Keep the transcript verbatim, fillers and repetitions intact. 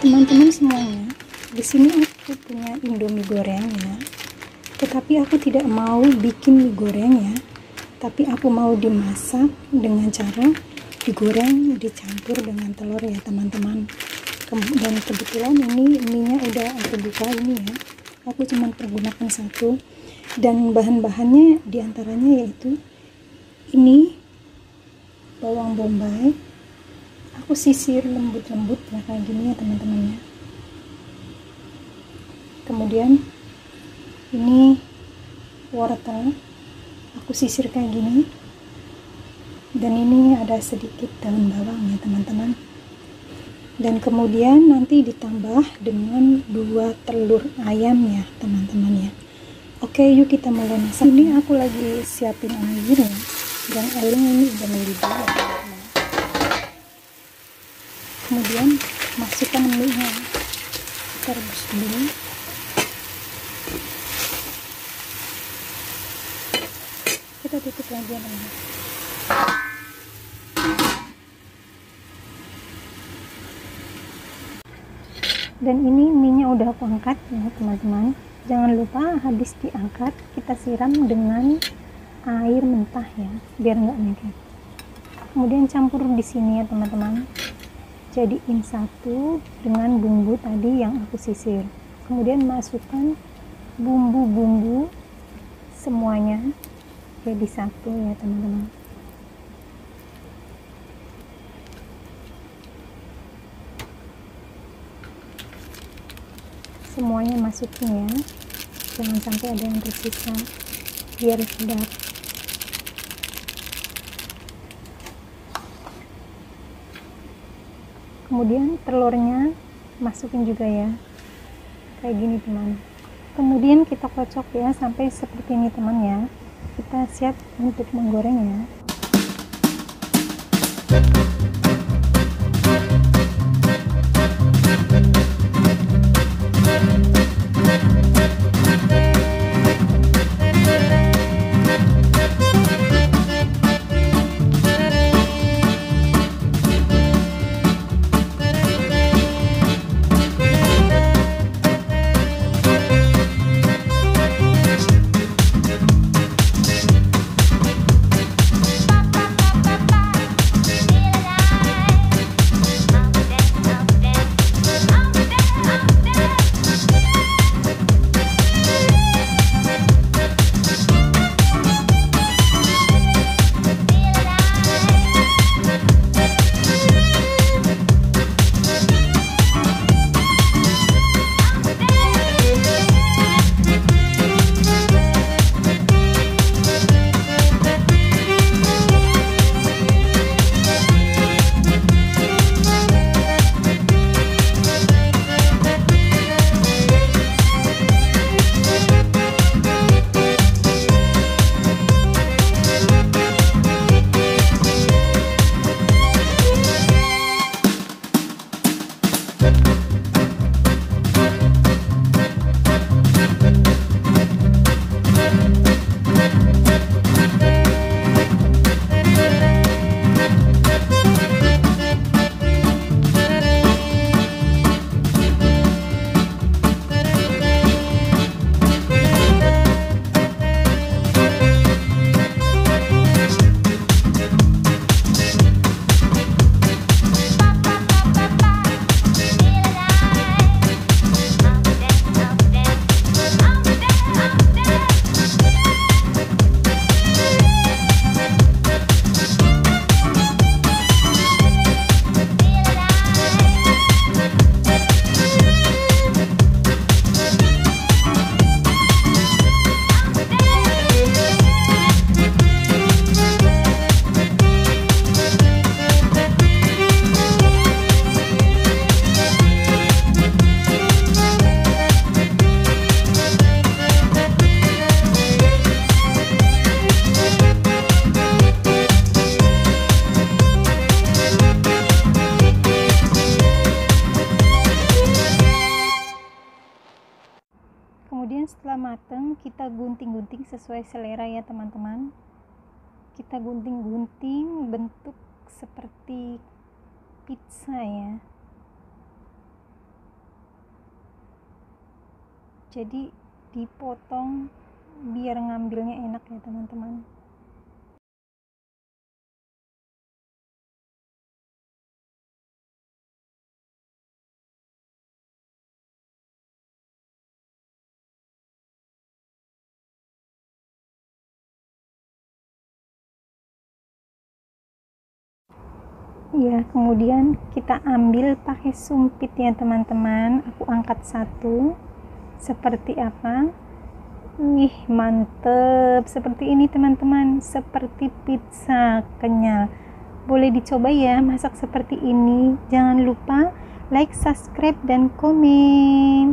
Teman-teman semuanya, di sini aku punya Indomie goreng ya. Tetapi aku tidak mau bikin mie goreng ya. Tapi aku mau dimasak dengan cara digoreng dicampur dengan telur ya teman-teman. Dan kebetulan ini mie-nya udah aku buka ini ya. Aku cuma pergunakan satu. Dan bahan-bahannya diantaranya yaitu ini bawang bombay. Aku sisir lembut-lembut ya kayak gini ya teman-teman ya. Kemudian ini wortel, aku sisir kayak gini. Dan ini ada sedikit daun bawang ya teman-teman. Dan kemudian nanti ditambah dengan dua telur ayam ya teman-teman ya. Oke, yuk kita mulai masak. Ini aku lagi siapin air ya. Dan airnya ini udah mendidih ya teman-teman. Kemudian masukkan mie-nya, kita rebus dulu. Kita tutup lagi ya teman-teman. Dan ini mie-nya udah aku angkat ya teman-teman. Jangan lupa habis diangkat kita siram dengan air mentah ya, biar nggak lengket. Kemudian campur di sini ya teman-teman. Jadiin satu dengan bumbu tadi yang aku sisir. Kemudian masukkan bumbu-bumbu semuanya jadi satu ya teman-teman. Semuanya masukin ya, jangan sampai ada yang tersisa biar sedap. Kemudian telurnya masukin juga ya, kayak gini teman. Kemudian kita kocok ya sampai seperti ini teman ya. Kita siap untuk menggoreng ya. Kemudian setelah mateng kita gunting-gunting sesuai selera ya teman-teman. Kita gunting-gunting bentuk seperti pizza ya. jadi dipotong biar ngambilnya enak ya teman-teman. Ya, kemudian kita ambil pakai sumpit ya teman-teman. Aku angkat satu. Seperti apa? Wih, mantep. Seperti ini teman-teman. Seperti pizza kenyal. Boleh dicoba ya masak seperti ini. Jangan lupa like, subscribe, dan komen.